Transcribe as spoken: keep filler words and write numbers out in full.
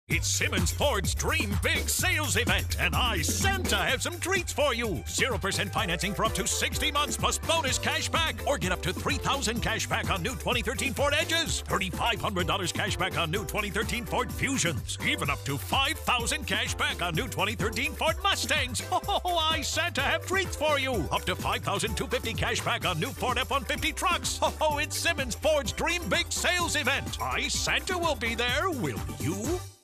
It's Simmons Ford's Dream Big Sales Event, and I, Santa, have some treats for you. zero percent financing for up to sixty months, plus bonus cash back. Or get up to three thousand dollars cash back on new twenty thirteen Ford Edges, three thousand five hundred dollars cash back on new twenty thirteen Ford Fusions, even up to five thousand dollars cash back on new twenty thirteen Ford Mustangs. Oh, I, Santa, have treats for you. Up to five thousand two hundred fifty dollars cash back on new Ford F one fifty trucks. Oh, it's Simmons Ford's Dream Big Sales Event. I, Santa, will be there. Will you?